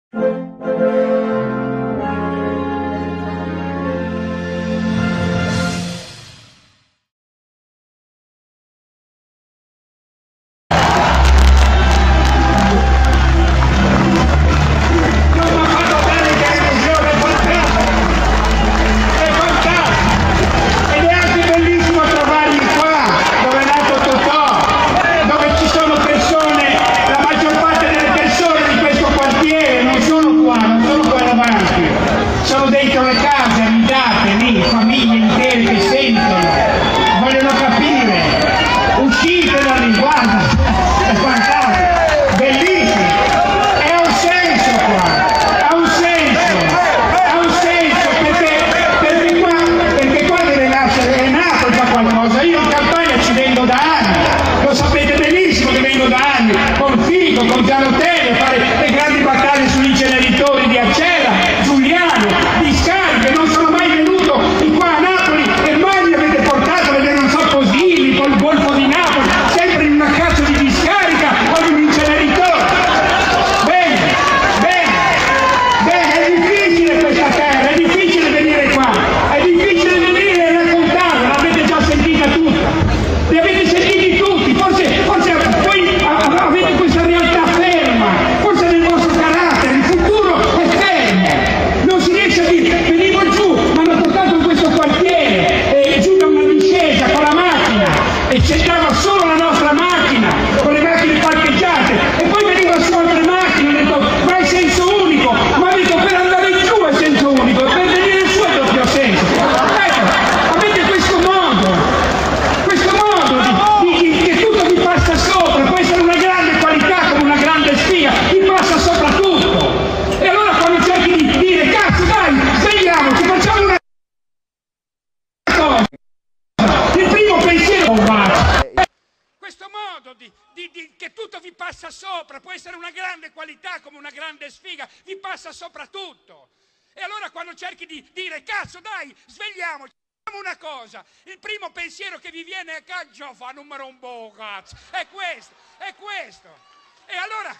che tutto vi passa sopra, può essere una grande qualità come una grande sfiga, vi passa sopra tutto. E allora quando cerchi di dire cazzo dai, svegliamoci, facciamo una cosa, il primo pensiero che vi viene è cazzo fa numero un po' cazzo, è questo, è questo. E allora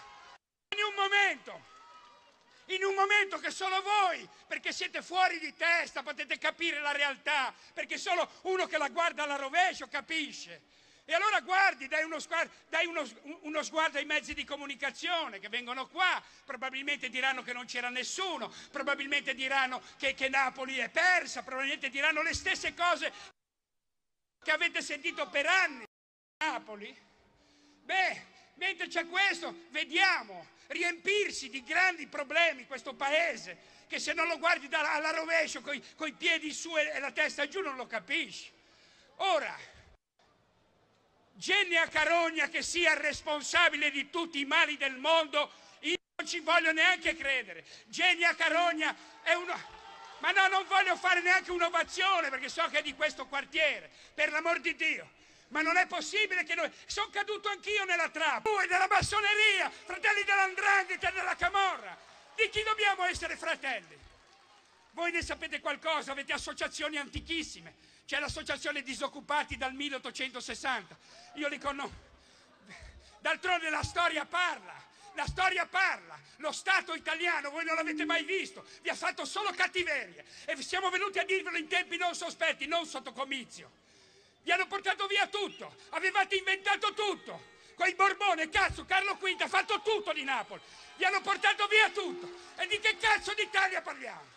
in un momento che solo voi, perché siete fuori di testa, potete capire la realtà, perché solo uno che la guarda alla rovescio capisce. E allora guardi, dai uno sguardo ai mezzi di comunicazione che vengono qua, probabilmente diranno che non c'era nessuno, probabilmente diranno che Napoli è persa, probabilmente diranno le stesse cose che avete sentito per anni a Napoli. Beh, mentre c'è questo, vediamo riempirsi di grandi problemi questo paese, che se non lo guardi alla rovescio, coi piedi su e la testa giù, non lo capisci. Ora, Genia Carogna che sia responsabile di tutti i mali del mondo, io non ci voglio neanche credere. Genia Carogna è uno... Ma no, non voglio fare neanche un'ovazione perché so che è di questo quartiere, per l'amor di Dio. Ma non è possibile che noi... Sono caduto anch'io nella trappola. Voi della massoneria, fratelli dell''ndrangheta e della camorra. Di chi dobbiamo essere fratelli? Voi ne sapete qualcosa, avete associazioni antichissime. C'è l'associazione disoccupati dal 1860. Io li conosco. D'altronde la storia parla. La storia parla. Lo Stato italiano, voi non l'avete mai visto, vi ha fatto solo cattiverie. E siamo venuti a dirvelo in tempi non sospetti, non sotto comizio. Vi hanno portato via tutto. Avevate inventato tutto. Coi Borbone, cazzo, Carlo V ha fatto tutto di Napoli. Vi hanno portato via tutto. E di che cazzo d'Italia parliamo?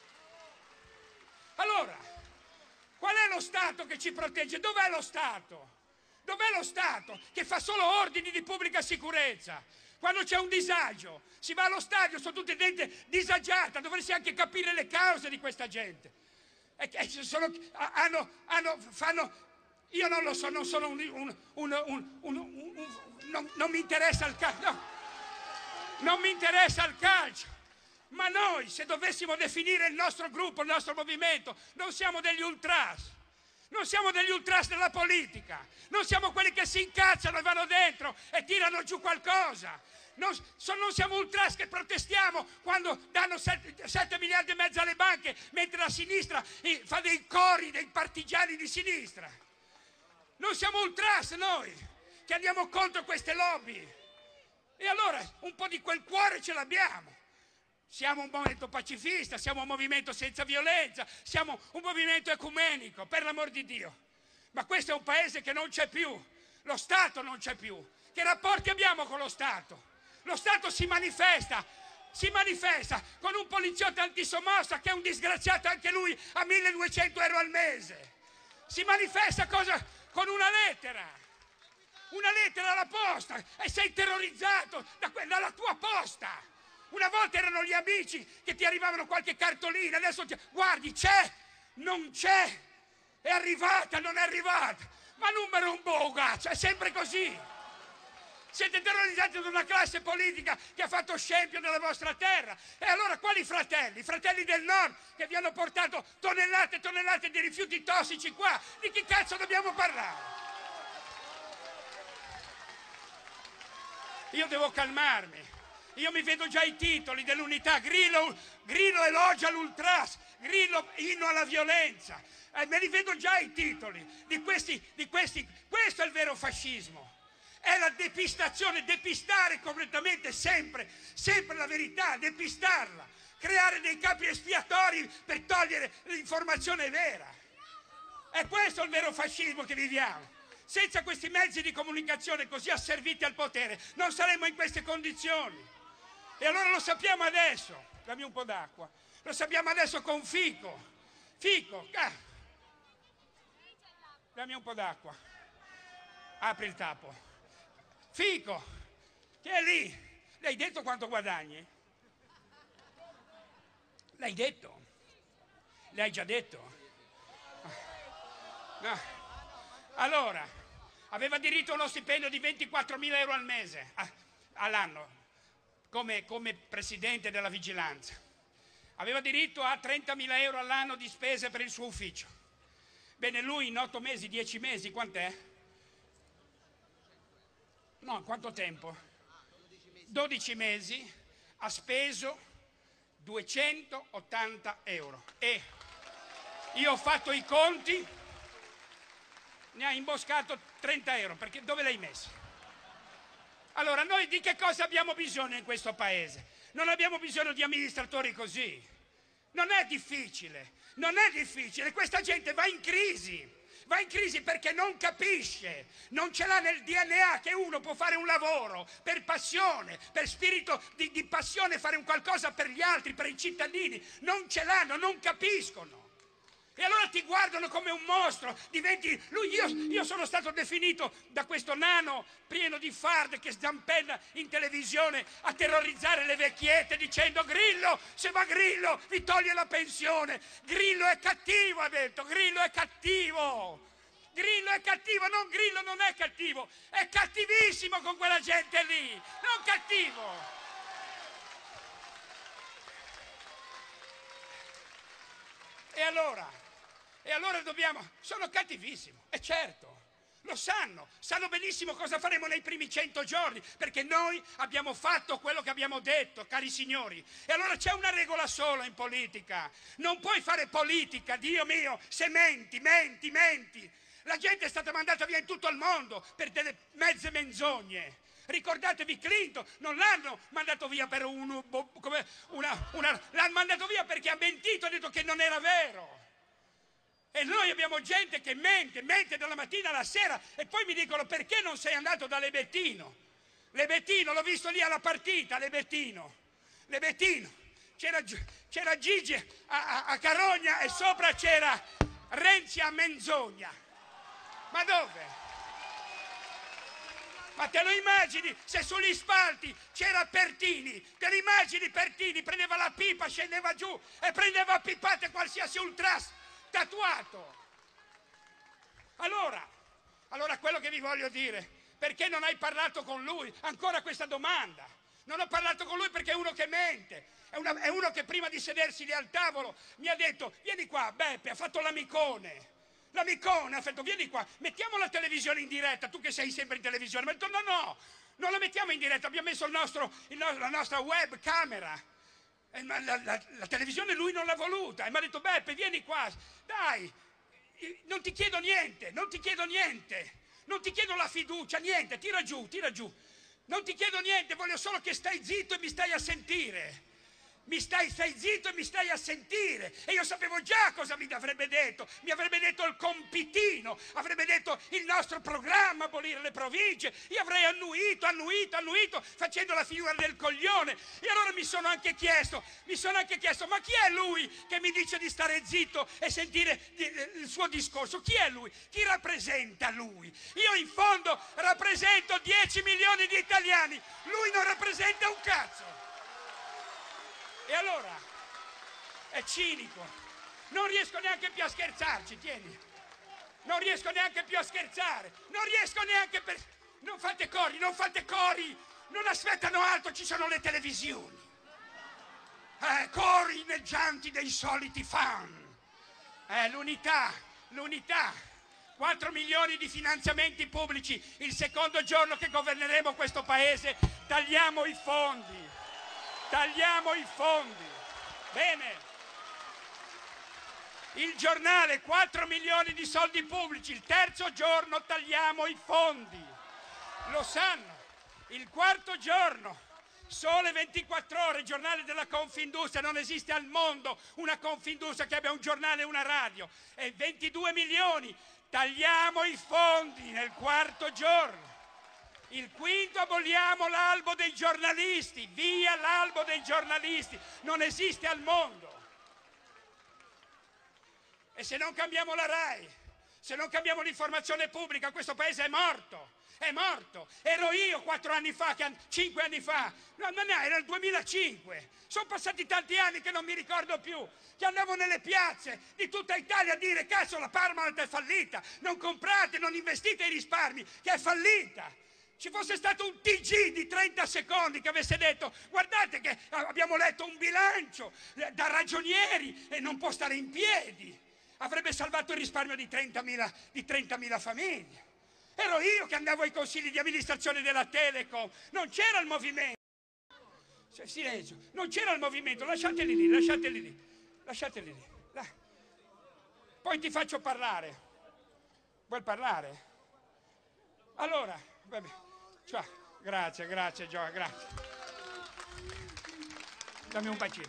Allora, qual è lo Stato che ci protegge? Dov'è lo Stato? Dov'è lo Stato che fa solo ordini di pubblica sicurezza? Quando c'è un disagio, si va allo stadio, sono tutti gente disagiata, dovresti anche capire le cause di questa gente. Io non lo so, non sono non mi interessa il calcio, no, non mi interessa il calcio. Ma noi, se dovessimo definire il nostro gruppo, il nostro movimento, non siamo degli ultras. Non siamo degli ultras della politica. Non siamo quelli che si incazzano e vanno dentro e tirano giù qualcosa. Non siamo ultras che protestiamo quando danno 7 miliardi e mezzo alle banche, mentre la sinistra fa dei cori, dei partigiani di sinistra. Non siamo ultras noi, che andiamo contro queste lobby. E allora un po' di quel cuore ce l'abbiamo. Siamo un movimento pacifista, siamo un movimento senza violenza, siamo un movimento ecumenico, per l'amor di Dio. Ma questo è un paese che non c'è più, lo Stato non c'è più. Che rapporti abbiamo con lo Stato? Lo Stato si manifesta con un poliziotto antisommossa che è un disgraziato anche lui a 1.200 euro al mese. Si manifesta con una lettera alla posta e sei terrorizzato dalla tua posta. Una volta erano gli amici che ti arrivavano qualche cartolina, adesso guardi, c'è, non c'è, è arrivata, non è arrivata, ma numero un bogaccio, è sempre così. Siete terrorizzati da una classe politica che ha fatto scempio nella vostra terra. E allora quali fratelli? I fratelli del nord che vi hanno portato tonnellate e tonnellate di rifiuti tossici qua. Di chi cazzo dobbiamo parlare? Io devo calmarmi. Io mi vedo già i titoli dell'Unità. Grillo elogia l'ultras, Grillo inno alla violenza. Me li vedo già i titoli di questi. Questo è il vero fascismo. È la depistazione, depistare completamente sempre la verità, depistarla, creare dei capri espiatori per togliere l'informazione vera. È questo il vero fascismo che viviamo. Senza questi mezzi di comunicazione così asserviti al potere non saremmo in queste condizioni. E allora lo sappiamo adesso. Dammi un po' d'acqua. Lo sappiamo adesso con Fico. Dammi un po' d'acqua. Apri il tappo. Fico, che è lì. L'hai detto quanto guadagni? L'hai detto? L'hai già detto? No. Allora, aveva diritto a uno stipendio di 24.000 euro al mese, all'anno, come presidente della vigilanza. Aveva diritto a 30.000 euro all'anno di spese per il suo ufficio. Bene, lui in 8 mesi, 10 mesi, quant'è? No, quanto tempo? 12 mesi ha speso 280 euro. E io ho fatto i conti, ne ha imboscato 30 euro, perché dove l'hai messo? Allora, noi di che cosa abbiamo bisogno in questo paese? Non abbiamo bisogno di amministratori così. Non è difficile, questa gente va in crisi perché non capisce, non ce l'ha nel DNA che uno può fare un lavoro per passione, per spirito di passione, fare un qualcosa per gli altri, per i cittadini, non ce l'hanno, non capiscono. E allora ti guardano come un mostro, io sono stato definito da questo nano pieno di farde che zampella in televisione a terrorizzare le vecchiette dicendo Grillo, se va Grillo vi toglie la pensione, Grillo è cattivo, ha detto, Grillo è cattivo. Grillo è cattivo, Grillo non è cattivo, è cattivissimo con quella gente lì, non cattivo. E allora sono cattivissimo, è certo, lo sanno benissimo cosa faremo nei primi 100 giorni, perché noi abbiamo fatto quello che abbiamo detto, cari signori. E allora c'è una regola sola in politica, non puoi fare politica, Dio mio, se menti. La gente è stata mandata via in tutto il mondo per delle mezze menzogne. Ricordatevi Clinton, non l'hanno mandato via per l'hanno mandato via perché ha mentito, ha detto che non era vero. E noi abbiamo gente che mente dalla mattina alla sera e poi mi dicono perché non sei andato da Lebettino? Lebettino, l'ho visto lì alla partita, Lebettino. C'era Gigi a Carogna e sopra c'era Renzi a Menzogna. Ma dove? Ma te lo immagini se sugli spalti c'era Pertini? Te lo immagini Pertini? Prendeva la pipa, scendeva giù e prendeva a pipate qualsiasi ultras tatuato. Allora quello che vi voglio dire, perché non hai parlato con lui? Ancora questa domanda. Non ho parlato con lui perché è uno che mente, è uno che prima di sedersi lì al tavolo mi ha detto vieni qua Beppe, ha fatto l'amicone, ha detto vieni qua, mettiamo la televisione in diretta, tu che sei sempre in televisione. Mi ha detto no, non la mettiamo in diretta, abbiamo messo la nostra web camera. La televisione lui non l'ha voluta e mi ha detto Beppe vieni qua, dai, non ti chiedo niente, non ti chiedo la fiducia, niente, tira giù, non ti chiedo niente, voglio solo che stai zitto e mi stai a sentire. Stai zitto e mi stai a sentire. E io sapevo già cosa mi avrebbe detto. Mi avrebbe detto il compitino, avrebbe detto il nostro programma, abolire le province. Io avrei annuito, facendo la figura del coglione. E allora mi sono anche chiesto, ma chi è lui che mi dice di stare zitto e sentire il suo discorso? Chi è lui? Chi rappresenta lui? Io in fondo rappresento 10 milioni di italiani. Lui non rappresenta un cazzo. E allora è cinico, non riesco neanche più a scherzarci, tieni, non riesco neanche più a scherzare, non fate cori, non aspettano altro, ci sono le televisioni, cori inneggianti dei soliti fan, l'unità, 4 milioni di finanziamenti pubblici, il secondo giorno che governeremo questo paese tagliamo i fondi. Bene. Il giornale, 4 milioni di soldi pubblici, il terzo giorno tagliamo i fondi. Lo sanno. Il quarto giorno, Sole 24 Ore, giornale della Confindustria, non esiste al mondo una Confindustria che abbia un giornale e una radio. E 22 milioni, tagliamo i fondi nel quarto giorno. Il quinto, aboliamo l'albo dei giornalisti, via l'albo dei giornalisti, non esiste al mondo. E se non cambiamo la RAI, se non cambiamo l'informazione pubblica, questo paese è morto. Ero io 5 anni fa, era il 2005, sono passati tanti anni che non mi ricordo più, che andavo nelle piazze di tutta Italia a dire cazzo la Parmalat è fallita, non comprate, non investite i risparmi, che è fallita. Ci fosse stato un TG di 30 secondi che avesse detto guardate che abbiamo letto un bilancio da ragionieri e non può stare in piedi, avrebbe salvato il risparmio di 30.000 famiglie. Ero io che andavo ai consigli di amministrazione della Telecom, non c'era il movimento. Silenzio, non c'era il movimento, lasciateli lì. Là. Poi ti faccio parlare. Vuoi parlare? Allora, vabbè. Ciao, grazie Gio, grazie. Dammi un bacino.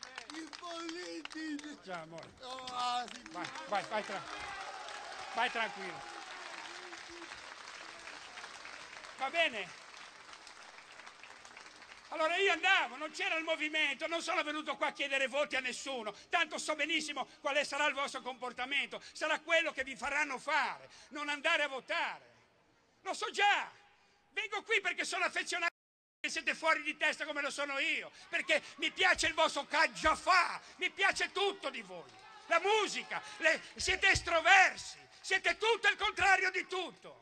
Ciao amore. Vai tranquillo. Va bene? Allora io andavo, non c'era il movimento, non sono venuto qua a chiedere voti a nessuno, tanto so benissimo quale sarà il vostro comportamento, sarà quello che vi faranno fare, non andare a votare. Lo so già. Vengo qui perché sono affezionato e siete fuori di testa come lo sono io, perché mi piace il vostro caggiafà, mi piace tutto di voi, la musica, siete estroversi, siete tutto il contrario di tutto.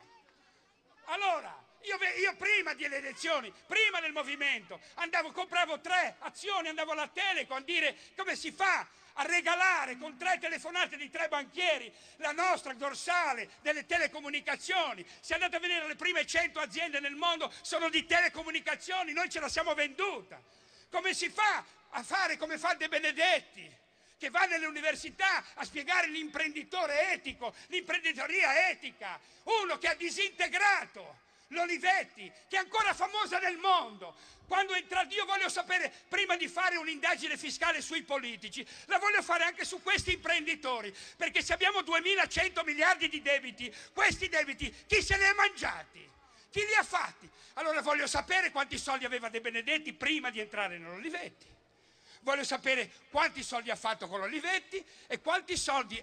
Allora, io prima delle elezioni, prima del movimento, compravo 3 azioni, andavo alla Telecom a dire come si fa a regalare con 3 telefonate di 3 banchieri la nostra dorsale delle telecomunicazioni. Se andate a vedere le prime 100 aziende nel mondo sono di telecomunicazioni, noi ce la siamo venduta. Come si fa a fare come fa De Benedetti, che va nelle università a spiegare l'imprenditore etico, l'imprenditoria etica, uno che ha disintegrato l'Olivetti, che è ancora famosa nel mondo. Quando io voglio sapere, prima di fare un'indagine fiscale sui politici, la voglio fare anche su questi imprenditori, perché se abbiamo 2.100 miliardi di debiti, questi debiti chi se li ha mangiati? Chi li ha fatti? Allora voglio sapere quanti soldi aveva De Benedetti prima di entrare nell'Olivetti. Voglio sapere quanti soldi ha fatto con l'Olivetti e quanti soldi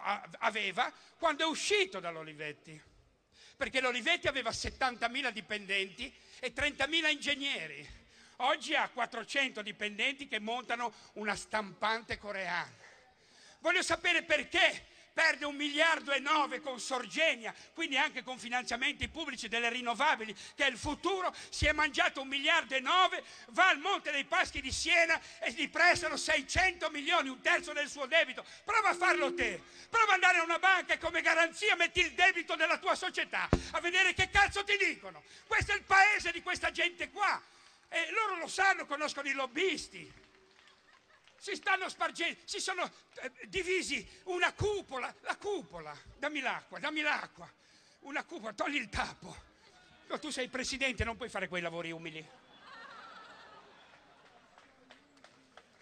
aveva quando è uscito dall'Olivetti. Perché l'Olivetti aveva 70.000 dipendenti e 30.000 ingegneri. Oggi ha 400 dipendenti che montano una stampante coreana. Voglio sapere perché perde 1,9 miliardi con Sorgenia, quindi anche con finanziamenti pubblici delle rinnovabili, che è il futuro, si è mangiato 1,9 miliardi, va al Monte dei Paschi di Siena e gli prestano 600 milioni, un terzo del suo debito. Prova a farlo te, prova ad andare a una banca e come garanzia metti il debito della tua società, a vedere che cazzo ti dicono. Questo è il paese di questa gente qua, e loro lo sanno, conoscono i lobbisti. Si stanno spargendo, si sono divisi una cupola, la cupola, dammi l'acqua, una cupola, togli il tappo. No, tu sei presidente, non puoi fare quei lavori umili.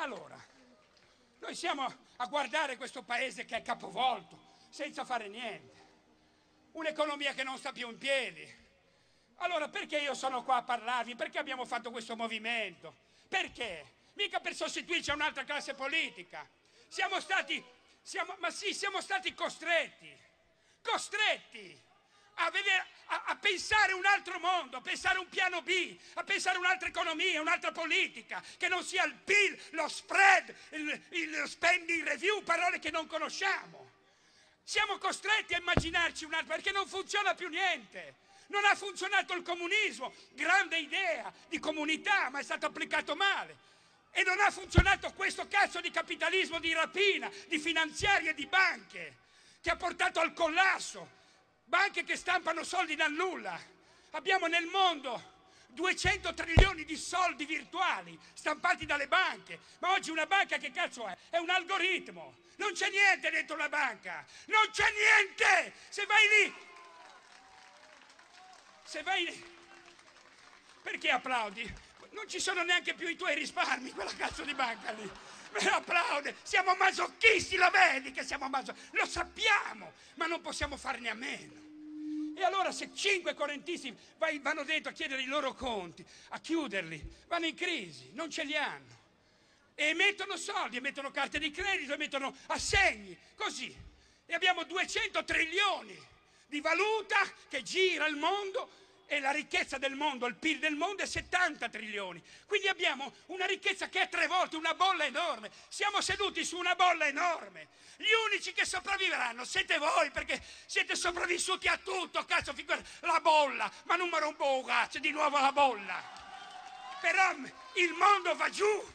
Allora, noi siamo a guardare questo paese che è capovolto, senza fare niente. Un'economia che non sta più in piedi. Allora perché io sono qua a parlarvi? Perché abbiamo fatto questo movimento? Perché? Mica per sostituirci a un'altra classe politica. Siamo stati costretti a pensare un altro mondo, a pensare un piano B, a pensare un'altra economia, un'altra politica, che non sia il PIL, lo spread, il spending review, parole che non conosciamo. Siamo costretti a immaginarci un'altra, perché non funziona più niente. Non ha funzionato il comunismo, grande idea di comunità, ma è stato applicato male. E non ha funzionato questo cazzo di capitalismo di rapina, di finanziarie e di banche, che ha portato al collasso. Banche che stampano soldi dal nulla. Abbiamo nel mondo 200 trilioni di soldi virtuali stampati dalle banche. Ma oggi una banca che cazzo è? È un algoritmo. Non c'è niente dentro la banca. Non c'è niente! Se vai lì... Perché applaudi? Non ci sono neanche più i tuoi risparmi, quella cazzo di banca lì. Me applaude. Siamo masochisti, lo vedi che siamo masochisti? Lo sappiamo, ma non possiamo farne a meno. E allora se 5 correntisti vanno dentro a chiedere i loro conti, a chiuderli, vanno in crisi, non ce li hanno. E emettono soldi, emettono carte di credito, emettono assegni, così. E abbiamo 200 trilioni di valuta che gira il mondo. E la ricchezza del mondo, il PIL del mondo è 70 trilioni. Quindi abbiamo una ricchezza che è 3 volte, una bolla enorme. Siamo seduti su una bolla enorme. Gli unici che sopravviveranno siete voi, perché siete sopravvissuti a tutto, cazzo, la bolla. Ma numero un po', cazzo, di nuovo la bolla. Però il mondo va giù.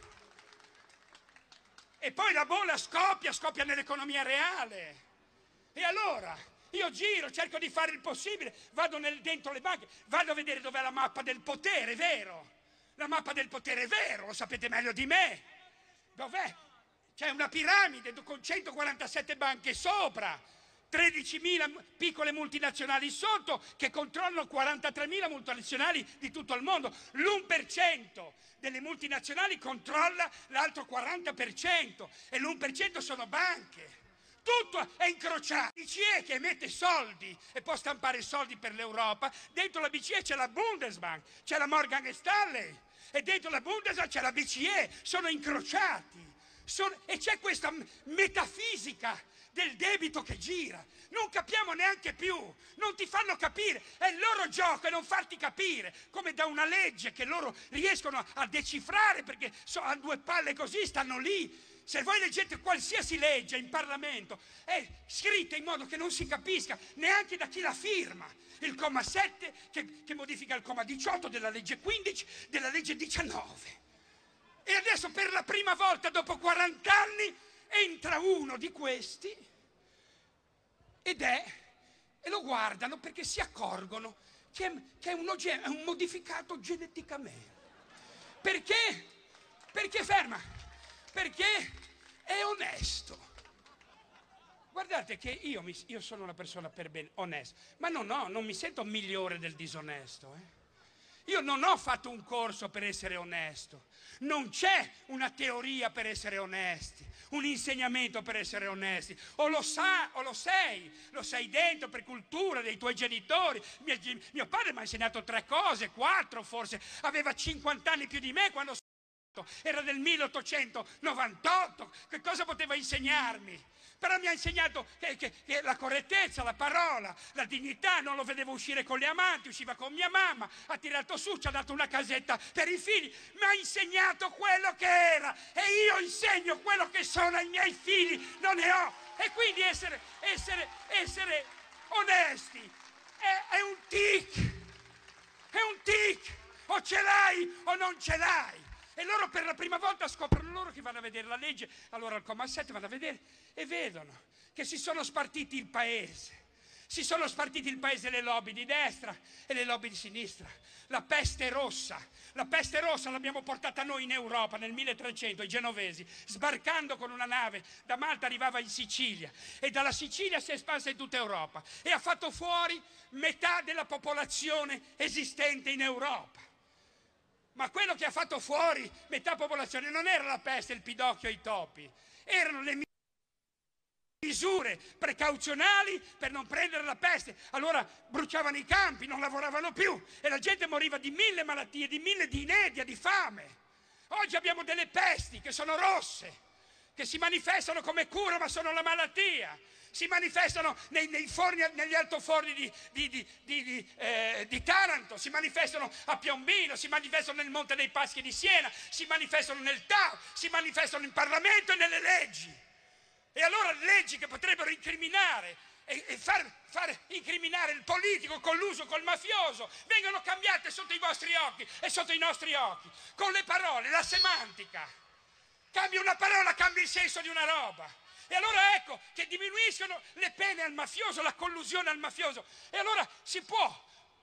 E poi la bolla scoppia nell'economia reale. E allora... Io giro, cerco di fare il possibile, vado dentro le banche, vado a vedere dov'è la mappa del potere, vero? La mappa del potere è vero, lo sapete meglio di me. Dov'è? C'è una piramide con 147 banche sopra, 13.000 piccole multinazionali sotto che controllano 43.000 multinazionali di tutto il mondo. L'1% delle multinazionali controlla l'altro 40% e l'1% sono banche. Tutto è incrociato. La BCE che emette soldi e può stampare soldi per l'Europa, dentro la BCE c'è la Bundesbank, c'è la Morgan Stanley e dentro la Bundesbank c'è la BCE, sono incrociati. E c'è questa metafisica del debito che gira. Non capiamo neanche più, non ti fanno capire. È il loro gioco e non farti capire, come da una legge che loro riescono a decifrare perché a 2 palle così stanno lì. Se voi leggete qualsiasi legge in Parlamento, è scritta in modo che non si capisca neanche da chi la firma. Il comma 7 che modifica il comma 18 della legge 15, della legge 19. E adesso per la prima volta dopo 40 anni entra uno di questi e lo guardano perché si accorgono che è un modificato geneticamente. Perché? Perché ferma? Perché è onesto. Guardate che io sono una persona per bene, onesta, ma non mi sento migliore del disonesto. Io non ho fatto un corso per essere onesto, non c'è una teoria per essere onesti, un insegnamento per essere onesti. O lo sei dentro per cultura dei tuoi genitori. Mio padre mi ha insegnato 3 cose, 4 forse, aveva 50 anni più di me quando era del 1898, che cosa poteva insegnarmi? Però mi ha insegnato che la correttezza, la parola, la dignità, non lo vedevo uscire con le amanti, usciva con mia mamma, ha tirato su, ci ha dato una casetta per i figli, mi ha insegnato quello che era e io insegno quello che sono ai miei figli, non ne ho. E quindi essere onesti è un tic, o ce l'hai o non ce l'hai. E loro per la prima volta scoprono loro che vanno a vedere la legge, allora al comma 7 vanno a vedere e vedono che si sono spartiti il paese. Si sono spartiti il paese le lobby di destra e le lobby di sinistra. La peste rossa l'abbiamo portata noi in Europa nel 1300, i genovesi, sbarcando con una nave da Malta arrivava in Sicilia e dalla Sicilia si è espansa in tutta Europa e ha fatto fuori metà della popolazione esistente in Europa. Ma quello che ha fatto fuori metà popolazione non era la peste, il pidocchio e i topi, erano le misure precauzionali per non prendere la peste. Allora bruciavano i campi, non lavoravano più e la gente moriva di 1000 malattie, di inedia, di fame. Oggi abbiamo delle pesti che sono rosse, che si manifestano come cura ma sono la malattia. Si manifestano nei forni, negli altoforni di Taranto, si manifestano a Piombino, si manifestano nel Monte dei Paschi di Siena, si manifestano nel TAV, si manifestano in Parlamento e nelle leggi. E allora leggi che potrebbero incriminare e far incriminare il politico colluso col mafioso vengono cambiate sotto i vostri occhi e sotto i nostri occhi, con le parole, la semantica. Cambia una parola, cambia il senso di una roba. E allora ecco che diminuiscono le pene al mafioso, la collusione al mafioso. E allora si può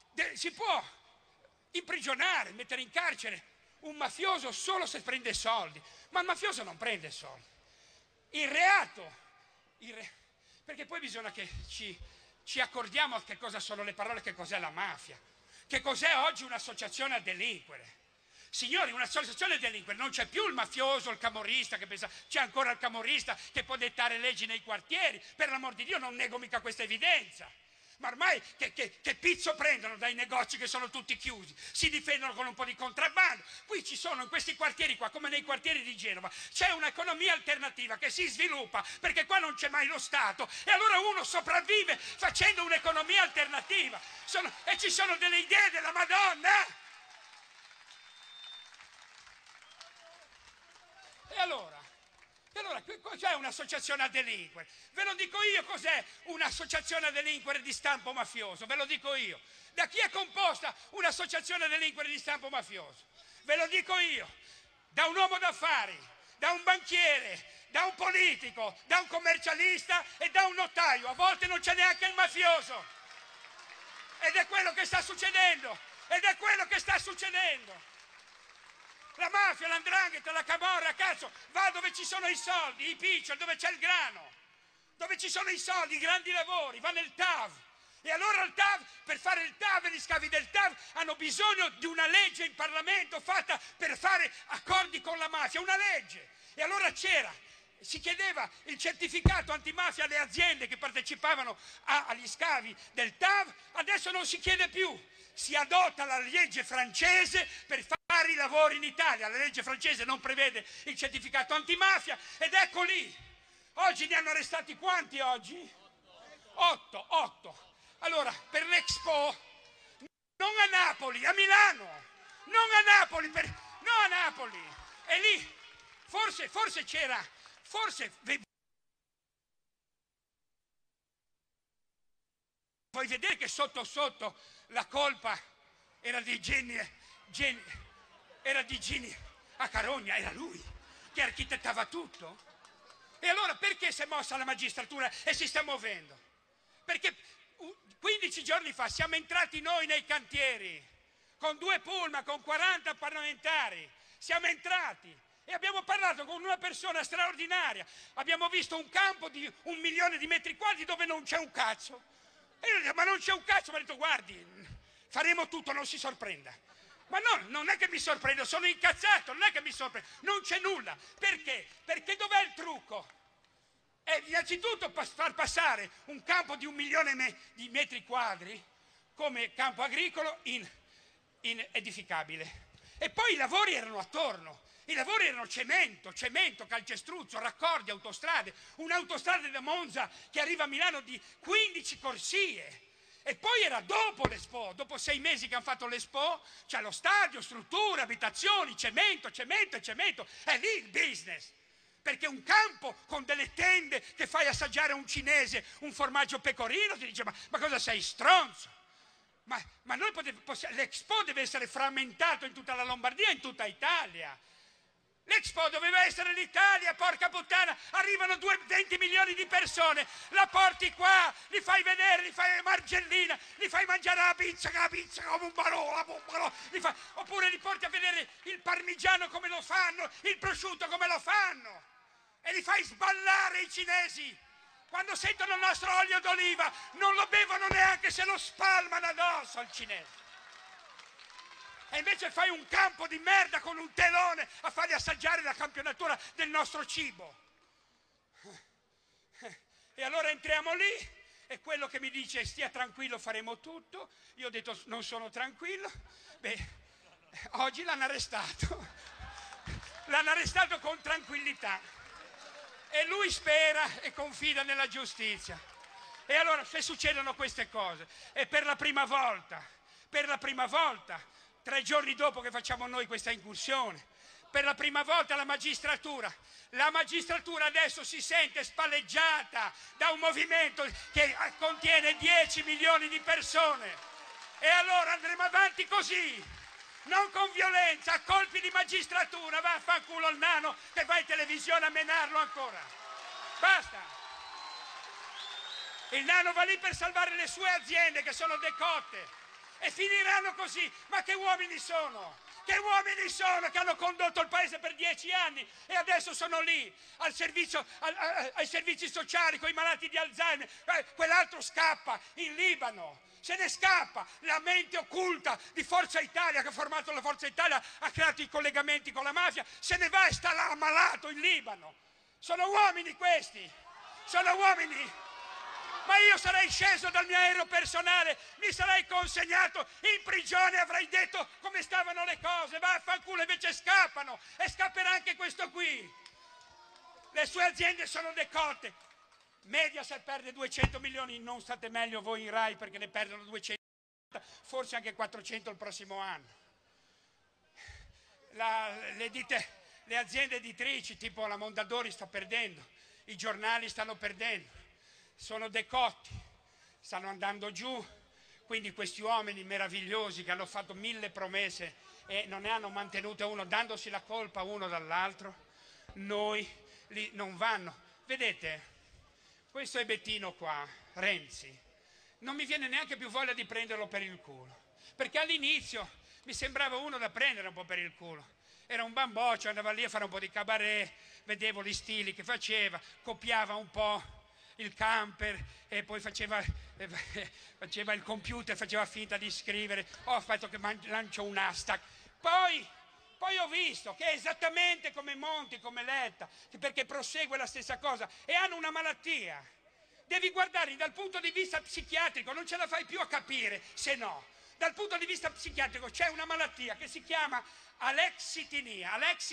imprigionare, mettere in carcere un mafioso solo se prende soldi. Ma il mafioso non prende soldi. Il reato, perché poi bisogna che ci accordiamo a che cosa sono le parole, che cos'è la mafia, che cos'è oggi un'associazione a delinquere. Signori, un'associazione a delinquere, non c'è più il mafioso, il camorrista che pensa, c'è ancora il camorrista che può dettare leggi nei quartieri, per l'amor di Dio non nego mica questa evidenza. Ma ormai che pizzo prendono dai negozi che sono tutti chiusi, si difendono con un po' di contrabbando. Qui ci sono, in questi quartieri qua, come nei quartieri di Genova, c'è un'economia alternativa che si sviluppa perché qua non c'è mai lo Stato e allora uno sopravvive facendo un'economia alternativa. E ci sono delle idee della Madonna. E allora cos'è un'associazione a delinquere? Ve lo dico io cos'è un'associazione a delinquere di stampo mafioso, ve lo dico io. Da chi è composta un'associazione a delinquere di stampo mafioso? Ve lo dico io. Da un uomo d'affari, da un banchiere, da un politico, da un commercialista e da un notaio. A volte non c'è neanche il mafioso. Ed è quello che sta succedendo. La mafia, l'andrangheta, la camorra, cazzo, va dove ci sono i soldi, i piccioli, dove c'è il grano, dove ci sono i soldi, i grandi lavori, va nel TAV. E allora il TAV, per fare il TAV e gli scavi del TAV hanno bisogno di una legge in Parlamento fatta per fare accordi con la mafia, una legge. E allora si chiedeva il certificato antimafia alle aziende che partecipavano agli scavi del TAV, adesso non si chiede più. Si adotta la legge francese per fare i lavori in Italia. La legge francese non prevede il certificato antimafia ed ecco lì. Oggi ne hanno arrestati quanti oggi? 8. Allora, per l'Expo, non a Napoli, a Milano. Non a Napoli, no a Napoli. E lì, forse c'era, vuoi vedere che sotto la colpa era di Gini a Carogna, era lui che architettava tutto. E allora perché si è mossa la magistratura e si sta muovendo? Perché 15 giorni fa siamo entrati noi nei cantieri con 2 pullman, con 40 parlamentari, siamo entrati e abbiamo parlato con una persona straordinaria. Abbiamo visto un campo di 1 milione di metri quadri dove non c'è un cazzo. E io gli ho detto, ma non c'è un cazzo, mi ha detto guardi, faremo tutto, non si sorprenda. Ma no, non è che mi sorprendo, sono incazzato, non è che mi sorprendo, non c'è nulla. Perché? Perché dov'è il trucco? È innanzitutto far passare un campo di 1 milione di metri quadri come campo agricolo in edificabile. E poi i lavori erano attorno. I lavori erano cemento, calcestruzzo, raccordi, autostrade, un'autostrada da Monza che arriva a Milano di 15 corsie. E poi era dopo l'Expo, dopo 6 mesi che hanno fatto l'Expo, c'è lo stadio, strutture, abitazioni, cemento, è lì il business. Perché un campo con delle tende che fai assaggiare a un cinese un formaggio pecorino, ti dice ma cosa sei, stronzo? Ma noi l'Expo deve essere frammentato in tutta la Lombardia, in tutta Italia. L'Expo doveva essere l'Italia, porca puttana, arrivano 20 milioni di persone, la porti qua, li fai vedere, li fai margellina, li fai mangiare la pizza come un balò, oppure li porti a vedere il parmigiano come lo fanno, il prosciutto come lo fanno, e li fai sballare i cinesi. Quando sentono il nostro olio d'oliva non lo bevono neanche se lo spalmano addosso al cinese. E invece fai un campo di merda con un telone a fargli assaggiare la campionatura del nostro cibo. E allora entriamo lì e quello che mi dice stia tranquillo, faremo tutto. Io ho detto non sono tranquillo. Beh, oggi l'hanno arrestato. L'hanno arrestato con tranquillità. E lui spera e confida nella giustizia. E allora se succedono queste cose, e per la prima volta, 3 giorni dopo che facciamo noi questa incursione, per la prima volta la magistratura adesso si sente spalleggiata da un movimento che contiene 10 milioni di persone. E allora andremo avanti così, non con violenza, a colpi di magistratura. Vaffanculo il nano che va in televisione a menarlo ancora. Basta. Il nano va lì per salvare le sue aziende che sono decotte. E finiranno così. Ma che uomini sono? Che uomini sono che hanno condotto il paese per 10 anni e adesso sono lì ai servizi sociali con i malati di Alzheimer. Quell'altro scappa in Libano, se ne scappa. La mente occulta di Forza Italia, che ha formato la Forza Italia, ha creato i collegamenti con la mafia, se ne va e sta là ammalato in Libano. Sono uomini questi, sono uomini. Ma io sarei sceso dal mio aereo personale, mi sarei consegnato in prigione e avrei detto come stavano le cose. Vaffanculo, invece scappano e scapperà anche questo qui. Le sue aziende sono decotte. Mediaset perde 200 milioni, non state meglio voi in Rai perché ne perdono 200, forse anche 400 il prossimo anno. Le aziende editrici tipo la Mondadori sta perdendo, i giornali stanno perdendo. Sono decotti, stanno andando giù, quindi questi uomini meravigliosi che hanno fatto 1000 promesse e non ne hanno mantenute uno, dandosi la colpa uno dall'altro, noi lì non vanno. Vedete, questo è Bettino qua, Renzi, non mi viene neanche più voglia di prenderlo per il culo, perché all'inizio mi sembrava uno da prendere un po' per il culo. Era un bamboccio, andava lì a fare un po' di cabaret, vedevo gli stili che faceva, copiava un po' il camper e poi faceva il computer, faceva finta di scrivere. Aspetta che lancio un hashtag. Poi ho visto che è esattamente come Monti, come Letta, perché prosegue la stessa cosa e hanno una malattia. Devi guardarli dal punto di vista psichiatrico, non ce la fai più a capire se no. Dal punto di vista psichiatrico c'è una malattia che si chiama alexitimia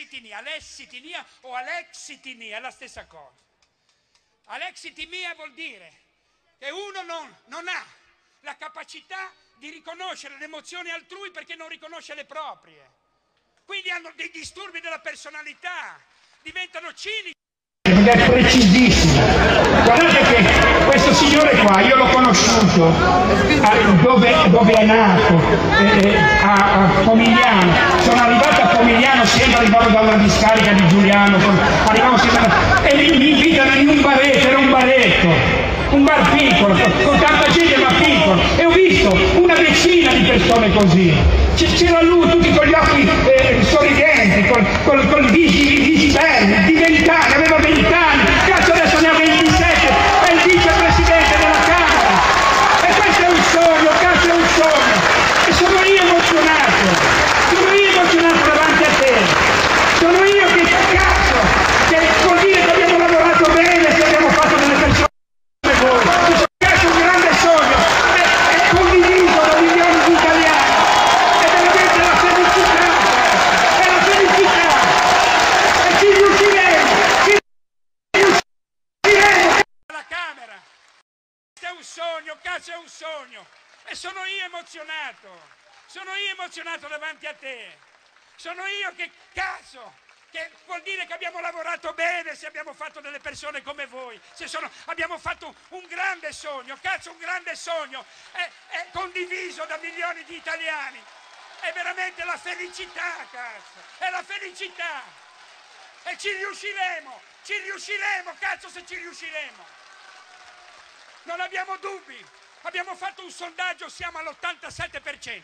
o alexitimia, è la stessa cosa. Alexitimia vuol dire che uno non ha la capacità di riconoscere le emozioni altrui perché non riconosce le proprie. Quindi hanno dei disturbi della personalità, diventano cinici. Ed è precisissimo. Guardate che questo signore qua, io l'ho conosciuto dove è nato, a Pomigliano. Sono arrivato a Pomigliano, sempre arrivavo da una discarica di Giuliano, e mi invitano in un baretto, era un baretto, un bar piccolo, con tanta gente ma piccolo, e ho visto una decina di persone così. C'era lui, tutti con gli occhi sorridenti, con i visi belli, di 20 anni, aveva 20 anni, cazzo adesso ne ha 27, è il vicepresidente della Camera. E questo è un sogno, cazzo è un sogno. E sono io emozionato davanti a te. Sono io che cazzo, che vuol dire che abbiamo lavorato bene, se abbiamo fatto delle persone come voi. Questo è un grande sogno, è condiviso da milioni di italiani. È veramente la felicità, è la felicità. E ci riusciremo alla Camera. Questo è un sogno, cazzo è un sogno. E sono io emozionato davanti a te. Sono io che cazzo, che vuol dire che abbiamo lavorato bene se abbiamo fatto delle persone come voi, abbiamo fatto un grande sogno, cazzo un grande sogno, è condiviso da milioni di italiani, è veramente la felicità, cazzo, è la felicità, e ci riusciremo, cazzo se ci riusciremo, non abbiamo dubbi, abbiamo fatto un sondaggio, siamo all'87%,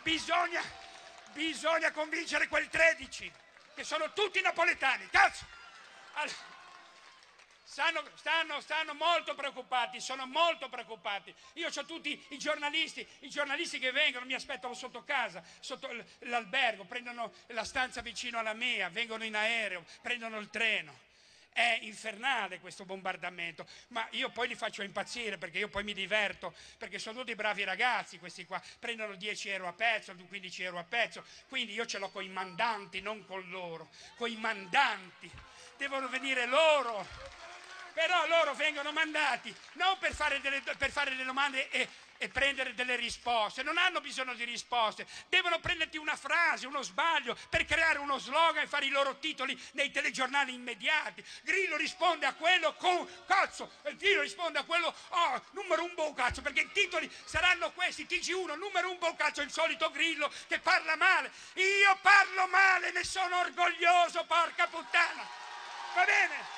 bisogna convincere quel 13%, che sono tutti napoletani, cazzo! Stanno molto preoccupati, sono molto preoccupati. Io ho tutti i giornalisti che vengono, mi aspettano sotto casa, sotto l'albergo, prendono la stanza vicino alla mia, vengono in aereo, prendono il treno. È infernale questo bombardamento, ma io poi li faccio impazzire perché io poi mi diverto, perché sono tutti bravi ragazzi questi qua, prendono 10 euro a pezzo, 15 euro a pezzo, quindi io ce l'ho con i mandanti, non con loro, con i mandanti, devono venire loro, però loro vengono mandati non per fare delle domande e prendere delle risposte, non hanno bisogno di risposte, devono prenderti una frase, uno sbaglio per creare uno slogan e fare i loro titoli nei telegiornali immediati. Grillo risponde a quello con cazzo, e Grillo risponde a quello numero un cazzo, perché i titoli saranno questi, TG1 numero un cazzo, il solito Grillo che parla male. Io parlo male, ne sono orgoglioso, porca puttana, va bene?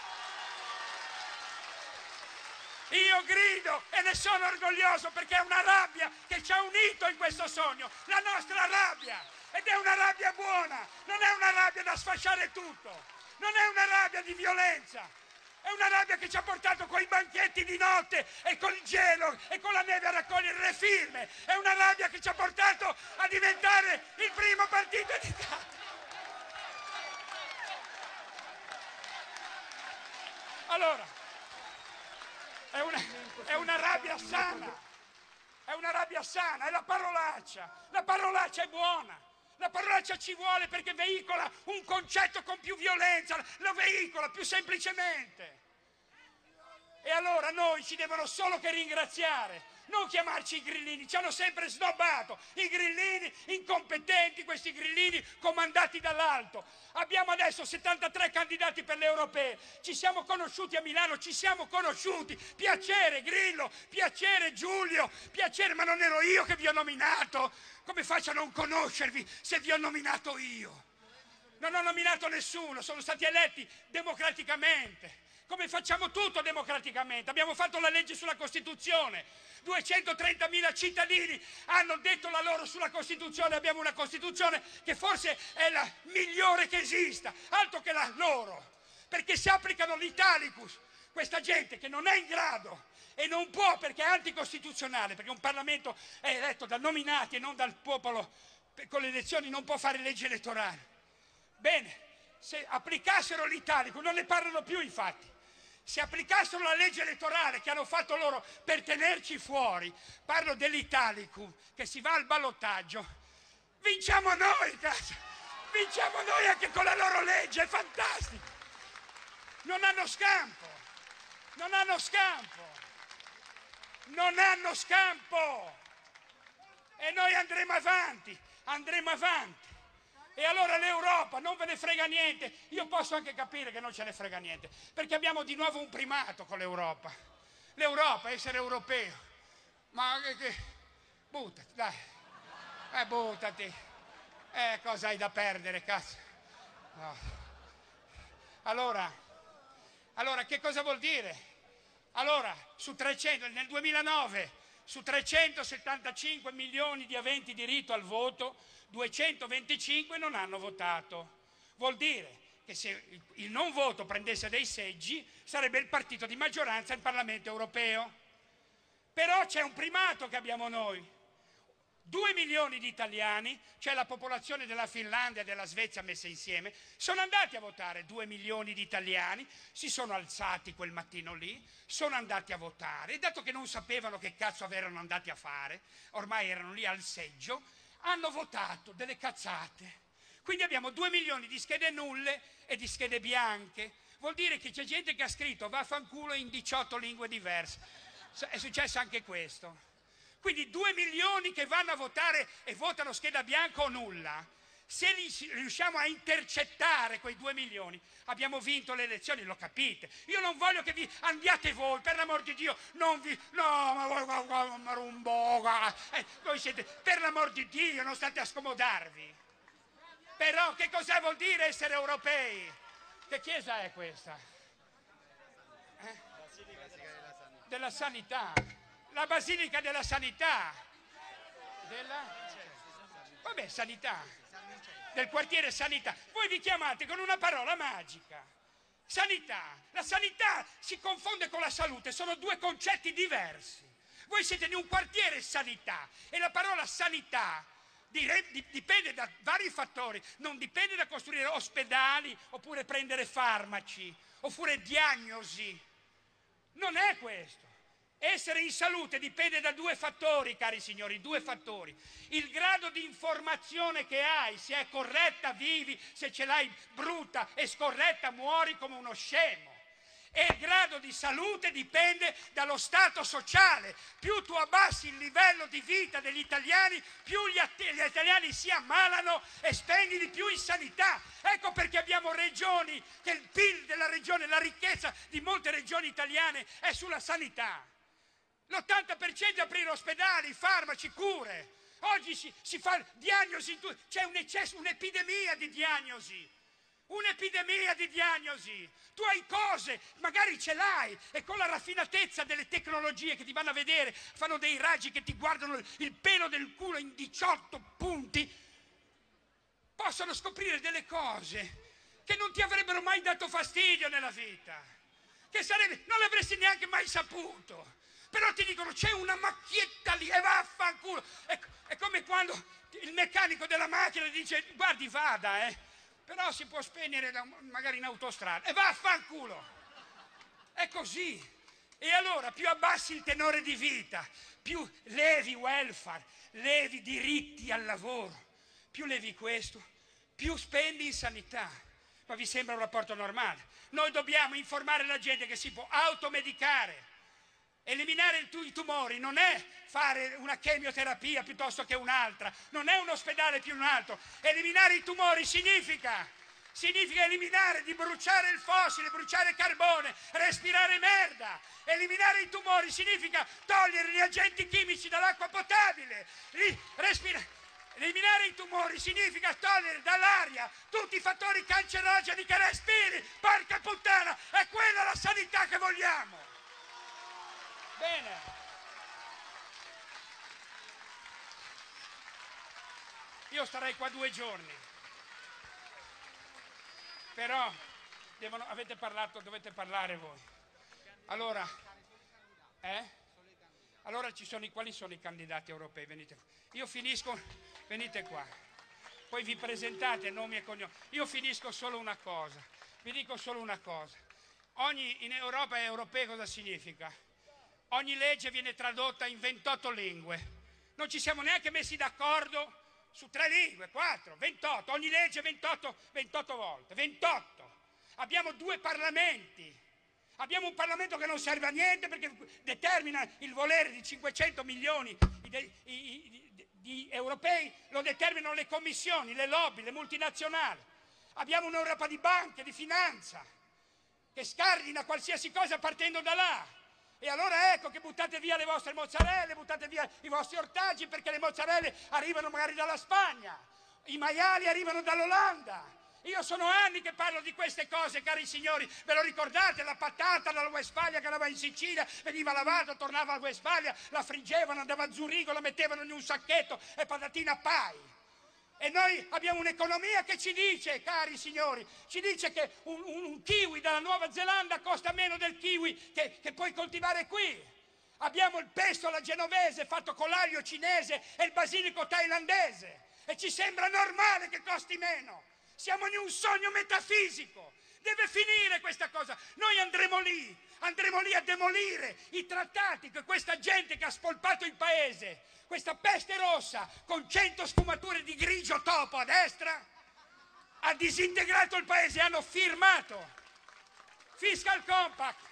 Io grido e ne sono orgoglioso perché è una rabbia che ci ha unito in questo sogno, la nostra rabbia, ed è una rabbia buona, non è una rabbia da sfasciare tutto, non è una rabbia di violenza, è una rabbia che ci ha portato con i banchetti di notte e con il gelo e con la neve a raccogliere le firme, è una rabbia che ci ha portato a diventare il primo partito d'Italia. Allora, è una rabbia sana, è una rabbia sana, è la parolaccia è buona, la parolaccia ci vuole perché veicola un concetto con più violenza, lo veicola più semplicemente. E allora noi ci devono solo che ringraziare, non chiamarci i grillini, ci hanno sempre snobbato, i grillini incompetenti, questi grillini comandati dall'alto. Abbiamo adesso 73 candidati per le europee, ci siamo conosciuti a Milano, ci siamo conosciuti, piacere Grillo, piacere Giulio, piacere, ma non ero io che vi ho nominato, come faccio a non conoscervi se vi ho nominato io? Non ho nominato nessuno, sono stati eletti democraticamente. Come facciamo tutto democraticamente? Abbiamo fatto la legge sulla Costituzione, 230.000 cittadini hanno detto la loro sulla Costituzione, abbiamo una Costituzione che forse è la migliore che esista, altro che la loro, perché si applicano l'Italicus, questa gente che non è in grado e non può perché è anticostituzionale, perché un Parlamento è eletto da nominati e non dal popolo, con le elezioni non può fare legge elettorale. Bene, se applicassero l'Italicus, non ne parlano più infatti, se applicassero la legge elettorale che hanno fatto loro per tenerci fuori, parlo dell'Italicum, che si va al ballottaggio, vinciamo noi, cazzo! Vinciamo noi anche con la loro legge, è fantastico! Non hanno scampo! Non hanno scampo! Non hanno scampo! E noi andremo avanti, andremo avanti! E allora l'Europa non ve ne frega niente. Io posso anche capire che non ce ne frega niente, perché abbiamo di nuovo un primato con l'Europa. L'Europa, essere europeo. Ma buttati, dai. Buttati. Cosa hai da perdere, cazzo? No. Allora, che cosa vuol dire? Allora, su 300, nel 2009, su 375 milioni di aventi diritto al voto, 225 non hanno votato. Vuol dire che se il non voto prendesse dei seggi sarebbe il partito di maggioranza in Parlamento europeo. Però c'è un primato che abbiamo noi. 2 milioni di italiani, cioè la popolazione della Finlandia e della Svezia messe insieme, sono andati a votare. 2 milioni di italiani si sono alzati quel mattino lì, sono andati a votare, e dato che non sapevano che cazzo erano andati a fare, ormai erano lì al seggio, hanno votato delle cazzate. Quindi abbiamo 2 milioni di schede nulle e di schede bianche. Vuol dire che c'è gente che ha scritto vaffanculo in 18 lingue diverse. È successo anche questo. Quindi 2 milioni che vanno a votare e votano scheda bianca o nulla. Se riusciamo a intercettare quei 2 milioni, abbiamo vinto le elezioni, lo capite. Io non voglio che vi andiate voi, per l'amor di Dio, non vi... No, ma voi siete... Per l'amor di Dio, non state a scomodarvi. Però che cosa vuol dire essere europei? Che chiesa è questa? Della sanità. La Basilica della Sanità. Vabbè, sanità. Del quartiere Sanità. Voi vi chiamate con una parola magica. Sanità. La sanità si confonde con la salute, sono due concetti diversi. Voi siete di un quartiere sanità e la parola sanità dipende da vari fattori, non dipende da costruire ospedali oppure prendere farmaci oppure diagnosi. Non è questo. Essere in salute dipende da due fattori, cari signori, due fattori. Il grado di informazione che hai, se è corretta vivi, se ce l'hai brutta e scorretta muori come uno scemo. E il grado di salute dipende dallo stato sociale. Più tu abbassi il livello di vita degli italiani, più gli italiani si ammalano e spendi di più in sanità. Ecco perché abbiamo regioni che il PIL della regione, la ricchezza di molte regioni italiane è sulla sanità. L'80% è aprire ospedali, farmaci, cure. Oggi si fa diagnosi, c'è un eccesso, un'epidemia di diagnosi. Un'epidemia di diagnosi. Tu hai cose, magari ce l'hai, e con la raffinatezza delle tecnologie che ti vanno a vedere, fanno dei raggi che ti guardano il pelo del culo in 18 punti, possono scoprire delle cose che non ti avrebbero mai dato fastidio nella vita, non l'avresti neanche mai saputo. Però ti dicono c'è una macchietta lì e vaffanculo. È come quando il meccanico della macchina dice guardi vada, però si può spegnere magari in autostrada e vaffanculo. È così. E allora più abbassi il tenore di vita, più levi welfare, levi diritti al lavoro, più levi questo, più spendi in sanità. Ma vi sembra un rapporto normale? Noi dobbiamo informare la gente che si può automedicare. Eliminare i tumori non è fare una chemioterapia piuttosto che un'altra, non è un ospedale più un altro. Eliminare i tumori significa eliminare, di bruciare il fossile, bruciare carbone, respirare merda. Eliminare i tumori significa togliere gli agenti chimici dall'acqua potabile. Eliminare i tumori significa togliere dall'aria tutti i fattori cancerogeni che respiri. Porca puttana, è quella la sanità che vogliamo. Bene. Io starei qua 2 giorni. Però avete parlato, dovete parlare voi. Allora, Allora quali sono i candidati europei? Venite qua. Io finisco, venite qua. Poi vi presentate nomi e cognomi. Io finisco solo una cosa. Vi dico solo una cosa. In Europa e europeo cosa significa? Ogni legge viene tradotta in 28 lingue. Non ci siamo neanche messi d'accordo su 3 lingue, 4, 28. Ogni legge 28 volte. 28. Abbiamo 2 parlamenti. Abbiamo un Parlamento che non serve a niente perché determina il volere di 500 milioni di europei, lo determinano le commissioni, le lobby, le multinazionali. Abbiamo un'Europa di banche, di finanza, che scardina qualsiasi cosa partendo da là. E allora ecco che buttate via le vostre mozzarelle, buttate via i vostri ortaggi, perché le mozzarelle arrivano magari dalla Spagna, i maiali arrivano dall'Olanda. Io sono anni che parlo di queste cose, cari signori. Ve lo ricordate? La patata dalla Westfalia che andava in Sicilia, veniva lavata, tornava alla Westfalia, la friggevano, andava a Zurigo, la mettevano in un sacchetto e patatina pai. E noi abbiamo un'economia che ci dice, cari signori, ci dice che un kiwi dalla Nuova Zelanda costa meno del kiwi che puoi coltivare qui. Abbiamo il pesto alla genovese fatto con l'aglio cinese e il basilico thailandese. E ci sembra normale che costi meno. Siamo in un sogno metafisico. Deve finire questa cosa. Noi andremo lì a demolire i trattati che questa gente che ha spolpato il paese, questa peste rossa con 100 sfumature di grigio topo a destra, ha disintegrato il paese. Hanno firmato Fiscal Compact,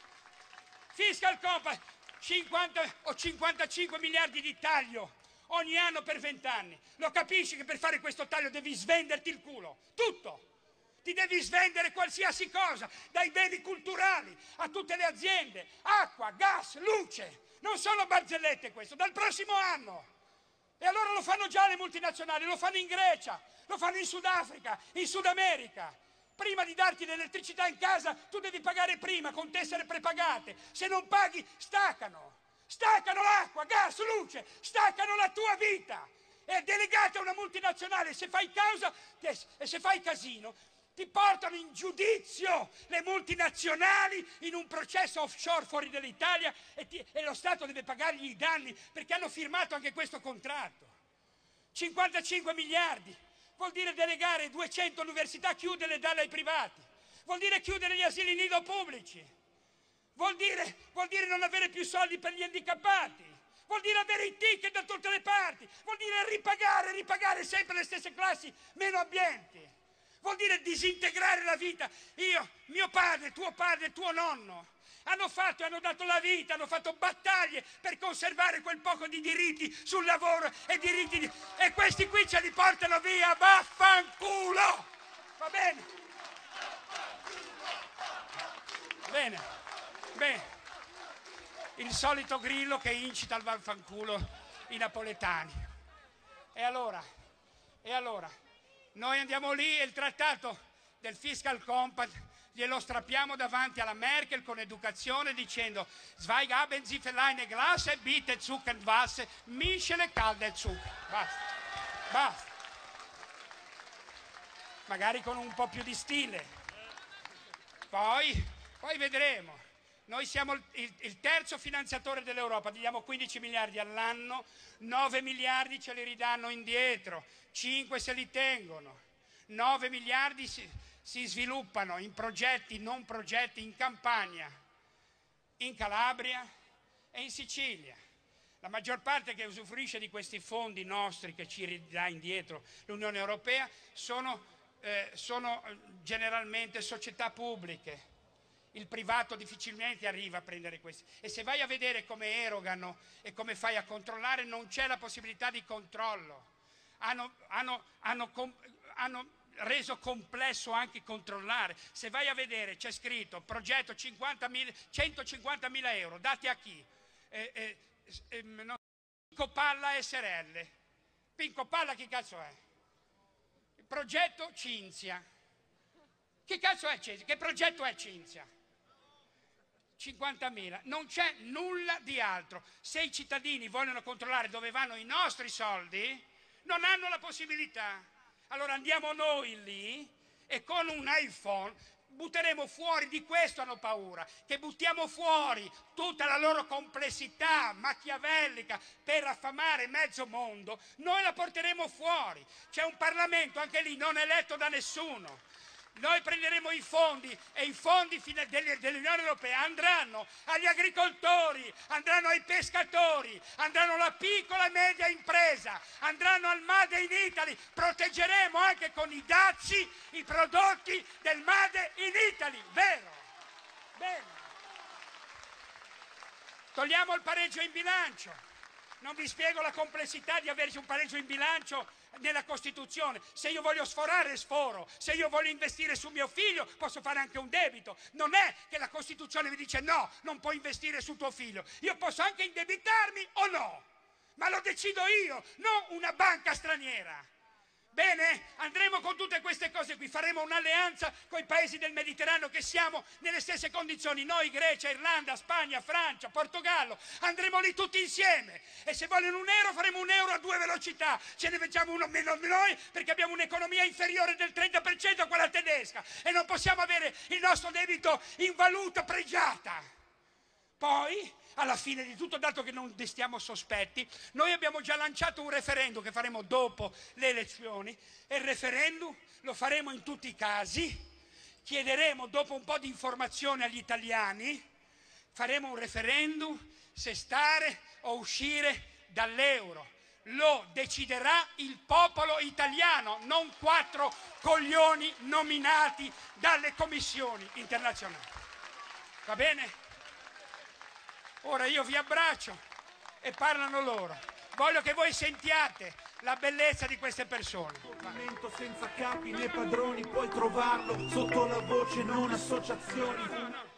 50 o 55 miliardi di taglio ogni anno per 20 anni. Lo capisci che per fare questo taglio devi svenderti il culo? Tutto! Ti devi svendere qualsiasi cosa, dai beni culturali a tutte le aziende, acqua, gas, luce. Non sono barzellette questo, dal prossimo anno. E allora lo fanno già le multinazionali, lo fanno in Grecia, lo fanno in Sudafrica, in Sud America. Prima di darti l'elettricità in casa, tu devi pagare prima con tessere prepagate. Se non paghi, staccano. Staccano l'acqua, gas, luce, staccano la tua vita. È delegata a una multinazionale. Se fai causa e se fai casino, Ti portano in giudizio le multinazionali in un processo offshore fuori dall'Italia e lo Stato deve pagargli i danni perché hanno firmato anche questo contratto. 55 miliardi vuol dire delegare 200 università, chiuderle e darle ai privati, vuol dire chiudere gli asili nido pubblici, vuol dire non avere più soldi per gli handicappati, vuol dire avere i ticket da tutte le parti, vuol dire ripagare sempre le stesse classi meno abbienti. Vuol dire disintegrare la vita. Io, mio padre, tuo nonno hanno dato la vita, hanno fatto battaglie per conservare quel poco di diritti sul lavoro e questi qui ce li portano via, vaffanculo! Va bene? Bene. Il solito grillo che incita al vaffanculo i napoletani. E allora, noi andiamo lì e il trattato del Fiscal Compact glielo strappiamo davanti alla Merkel con educazione dicendo Zwei haben Sie vielleicht eine Glasse, bitte Zucker und Wasser, miscele calde Zucker. Basta. Magari con un po' più di stile. Poi vedremo. Noi siamo il terzo finanziatore dell'Europa, diamo 15 miliardi all'anno, 9 miliardi ce li ridanno indietro, 5 se li tengono, 9 miliardi si sviluppano in progetti, non progetti, in Campania, in Calabria e in Sicilia. La maggior parte che usufruisce di questi fondi nostri che ci ridà indietro l'Unione Europea sono generalmente società pubbliche. Il privato difficilmente arriva a prendere questi. E se vai a vedere come erogano e come fai a controllare, non c'è la possibilità di controllo. Hanno reso complesso anche controllare. Se vai a vedere, c'è scritto progetto 150.000 euro, dati a chi? Pinco Palla SRL. Pinco Palla chi cazzo è? Il progetto Cinzia. Che cazzo è Cinzia? Che progetto è Cinzia? 50.000, non c'è nulla di altro. Se i cittadini vogliono controllare dove vanno i nostri soldi, non hanno la possibilità. Allora andiamo noi lì e con un iPhone butteremo fuori, di questo hanno paura, che buttiamo fuori tutta la loro complessità machiavellica per affamare mezzo mondo, noi la porteremo fuori. C'è un Parlamento anche lì non eletto da nessuno. Noi prenderemo i fondi e i fondi dell'Unione Europea andranno agli agricoltori, andranno ai pescatori, andranno alla piccola e media impresa, andranno al Made in Italy. Proteggeremo anche con i dazi i prodotti del Made in Italy, vero? Bene. Togliamo il pareggio in bilancio. Non vi spiego la complessità di averci un pareggio in bilancio nella Costituzione. Se io voglio sforare, sforo. Se io voglio investire su mio figlio, posso fare anche un debito. Non è che la Costituzione mi dice no, non puoi investire su tuo figlio. Io posso anche indebitarmi o no, ma lo decido io, non una banca straniera. Bene? Andremo con tutte queste cose qui, faremo un'alleanza con i paesi del Mediterraneo che siamo nelle stesse condizioni, noi Grecia, Irlanda, Spagna, Francia, Portogallo, andremo lì tutti insieme e se vogliono un euro faremo un euro a 2 velocità, ce ne facciamo uno meno noi perché abbiamo un'economia inferiore del 30% a quella tedesca e non possiamo avere il nostro debito in valuta pregiata. Poi, alla fine di tutto, dato che non destiamo sospetti, noi abbiamo già lanciato un referendum che faremo dopo le elezioni e il referendum lo faremo in tutti i casi, chiederemo dopo un po' di informazione agli italiani, faremo un referendum se stare o uscire dall'euro. Lo deciderà il popolo italiano, non 4 coglioni nominati dalle commissioni internazionali. Va bene? Ora io vi abbraccio e parlano loro. Voglio che voi sentiate la bellezza di queste persone. Movimento senza capi né padroni, puoi trovarlo sotto la voce non associazioni.